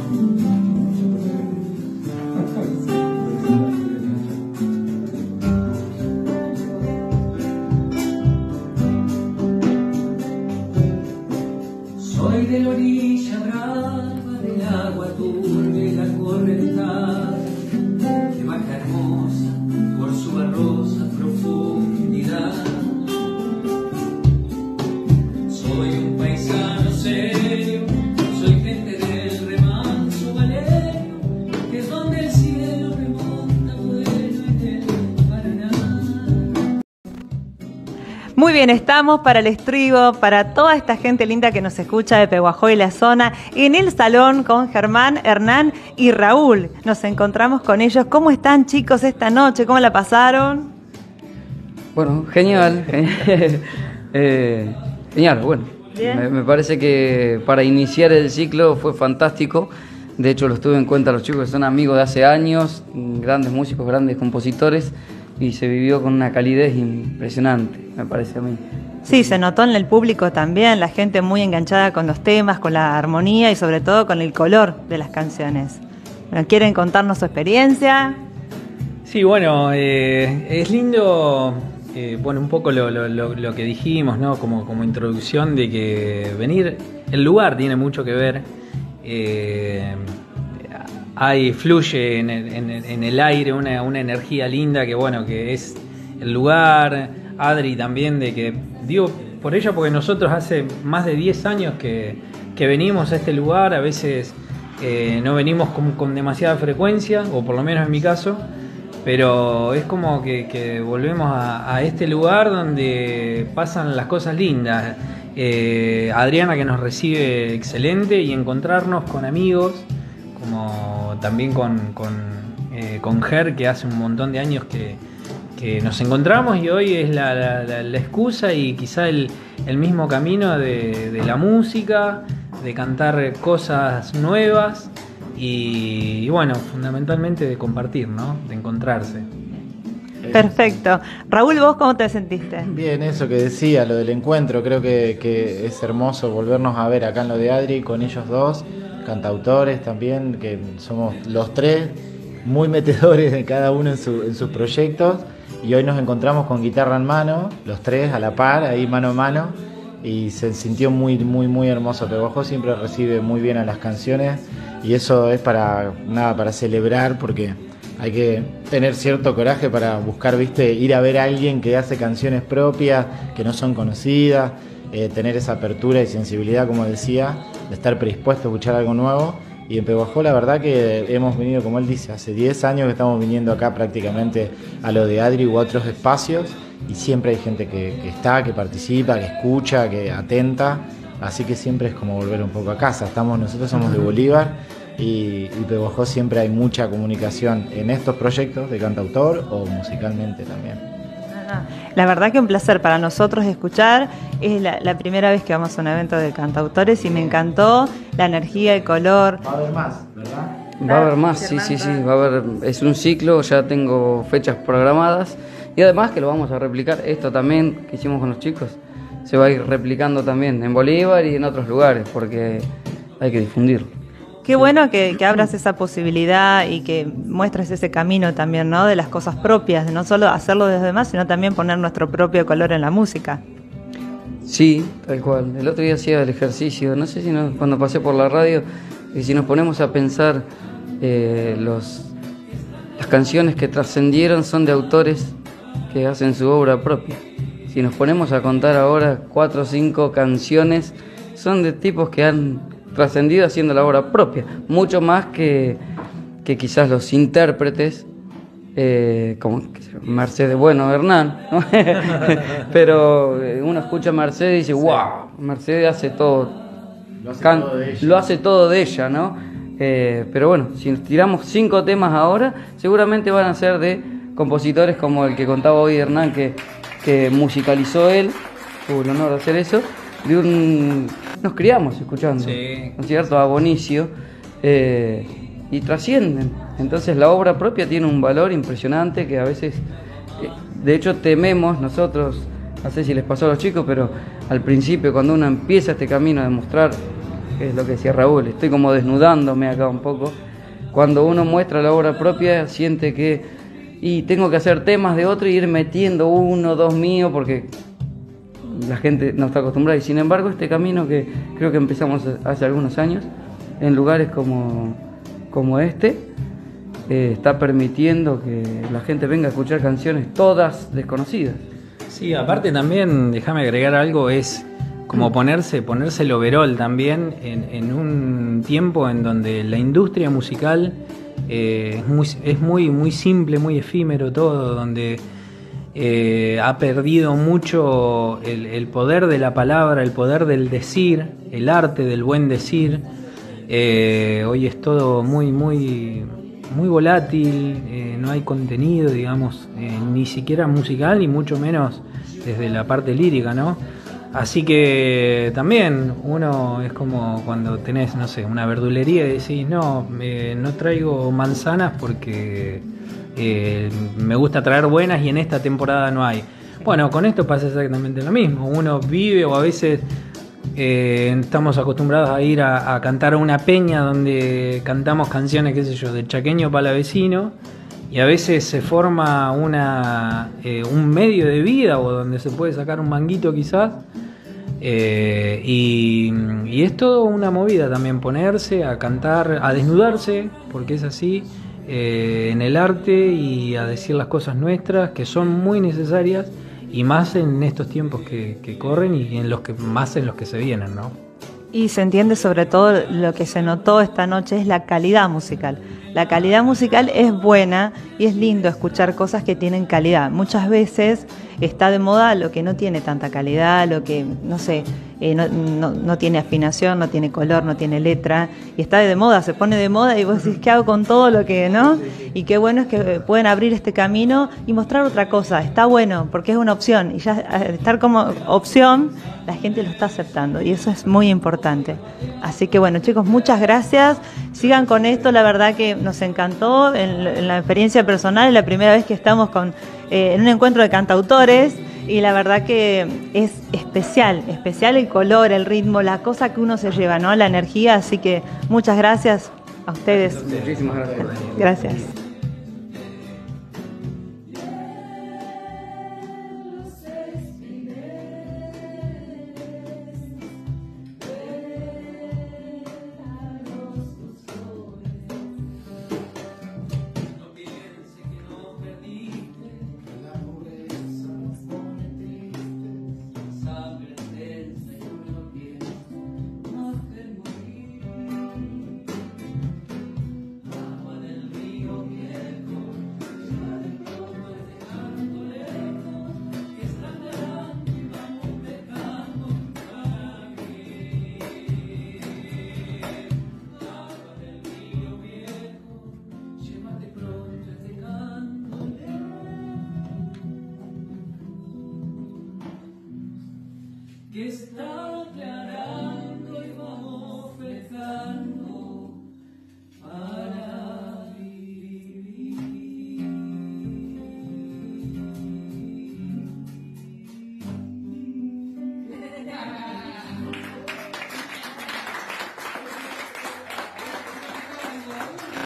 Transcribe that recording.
Soy de la orilla brava del agua turbia y la correntada que baja hermosa por su barrosa profundidad. Soy un paisano serio, soy gente del remanso valero, que es donde el cielo remonta vuelo en el Paraná. Muy bien, estamos para el estribo, para toda esta gente linda que nos escucha de Pehuajó y la zona, en el salón con Germán, Hernán y Raúl. Nos encontramos con ellos. ¿Cómo están, chicos, esta noche? ¿Cómo la pasaron? Bueno, genial. Genial, bueno. Me parece que para iniciar el ciclo fue fantástico. De hecho, los tuve en cuenta los chicos que son amigos de hace años, grandes músicos, grandes compositores, y se vivió con una calidez impresionante, me parece a mí. Sí, se notó en el público también, la gente muy enganchada con los temas, con la armonía y sobre todo con el color de las canciones. ¿Quieren contarnos su experiencia? Sí, bueno, es lindo, bueno, un poco lo que dijimos, ¿no? Como introducción de que venir, el lugar tiene mucho que ver. Fluye en el aire una energía linda que, bueno, que es el lugar. Adri también, de que digo por ella porque nosotros hace más de 10 años que venimos a este lugar. A veces no venimos con demasiada frecuencia, o por lo menos en mi caso, pero es como que volvemos a este lugar donde pasan las cosas lindas. Adriana, que nos recibe excelente, y encontrarnos con amigos, como también con Ger, que hace un montón de años que nos encontramos, y hoy es la excusa y quizá el mismo camino de la música, de cantar cosas nuevas y bueno, fundamentalmente de compartir, ¿no? De encontrarse. Perfecto. Raúl, ¿vos cómo te sentiste? Bien, eso que decía, lo del encuentro, creo que es hermoso volvernos a ver acá en lo de Adri, con ellos dos, cantautores también, que somos los tres muy metedores de cada uno en sus proyectos, y hoy nos encontramos con guitarra en mano, los tres a la par, ahí mano a mano, y se sintió muy hermoso. Pehuajó siempre recibe muy bien a las canciones, y eso es para celebrar, porque hay que tener cierto coraje para buscar, ¿viste? Ir a ver a alguien que hace canciones propias, que no son conocidas, tener esa apertura y sensibilidad, como decía, de estar predispuesto a escuchar algo nuevo. Y en Pehuajó, la verdad que hemos venido, como él dice, hace 10 años que estamos viniendo acá prácticamente a lo de Adri u otros espacios, y siempre hay gente que está, que participa, que escucha, que atenta, así que siempre es como volver un poco a casa. Nosotros somos de Bolívar, y Pehuajó siempre hay mucha comunicación en estos proyectos de cantautor o musicalmente también. La verdad que un placer para nosotros escuchar. Es la primera vez que vamos a un evento de cantautores y me encantó la energía, el color. Va a haber más, ¿verdad? Va a haber más, sí, va a haber, es un ciclo, ya tengo fechas programadas, y además que lo vamos a replicar. Esto también que hicimos con los chicos se va a ir replicando también en Bolívar y en otros lugares, porque hay que difundirlo. Qué bueno que abras esa posibilidad y que muestres ese camino también, ¿no? De las cosas propias, de no solo hacerlo desde demás, sino también poner nuestro propio color en la música. Sí, tal cual. El otro día hacía el ejercicio, no sé si cuando pasé por la radio, y si nos ponemos a pensar, las canciones que trascendieron son de autores que hacen su obra propia. Si nos ponemos a contar ahora 4 o 5 canciones, son de tipos que han trascendido haciendo la obra propia, mucho más que quizás los intérpretes, como Mercedes, bueno, Hernán, ¿no? Pero uno escucha a Mercedes y dice, wow, Mercedes hace todo, lo hace todo de ella, ¿no? Pero bueno, si nos tiramos 5 temas ahora, seguramente van a ser de compositores como el que contaba hoy Hernán, que musicalizó él, tuvo el honor de hacer eso, nos criamos escuchando, sí, ¿no es cierto?, a Bonicio, y trascienden. Entonces la obra propia tiene un valor impresionante que a veces, de hecho tememos nosotros, no sé si les pasó a los chicos, pero al principio cuando uno empieza este camino de mostrar que es lo que decía Raúl, estoy como desnudándome acá un poco. Cuando uno muestra la obra propia, siente que y tengo que hacer temas de otro y ir metiendo uno, dos míos, porque la gente no está acostumbrada. Y sin embargo, este camino que creo que empezamos hace algunos años, en lugares como este, está permitiendo que la gente venga a escuchar canciones todas desconocidas. Sí, aparte también, déjame agregar algo, es como ponerse el overol también en un tiempo en donde la industria musical es muy simple, muy efímero todo, donde ha perdido mucho el poder de la palabra, el poder del decir, el arte del buen decir. Hoy es todo muy volátil, no hay contenido, digamos, ni siquiera musical, ni mucho menos desde la parte lírica, ¿no? Así que también uno es como cuando tenés, no sé, una verdulería y decís, no traigo manzanas porque me gusta traer buenas y en esta temporada no hay. Bueno, con esto pasa exactamente lo mismo. Uno vive o a veces estamos acostumbrados a ir a cantar a una peña donde cantamos canciones, qué sé yo, del chaqueño palavecino, y a veces se forma un medio de vida o donde se puede sacar un manguito quizás, y es todo una movida también ponerse a cantar, a desnudarse, porque es así, en el arte, y a decir las cosas nuestras que son muy necesarias, y más en estos tiempos que corren y en los que se vienen, ¿no? Y se entiende sobre todo lo que se notó esta noche es la calidad musical. La calidad musical es buena y es lindo escuchar cosas que tienen calidad. Muchas veces está de moda lo que no tiene tanta calidad, lo que, no sé, no tiene afinación, no tiene color, no tiene letra, y está de moda, se pone de moda y vos decís, ¿qué hago con todo lo que, no? Y qué bueno es que pueden abrir este camino y mostrar otra cosa. Está bueno porque es una opción, y ya al estar como opción, la gente lo está aceptando, y eso es muy importante. Así que bueno, chicos, muchas gracias. Sigan con esto, la verdad que nos encantó. En la experiencia personal, es la primera vez que estamos en un encuentro de cantautores, y la verdad que es especial el color, el ritmo, la cosa que uno se lleva, ¿no? La energía. Así que muchas gracias a ustedes. Muchísimas gracias. Gracias. Que está clara.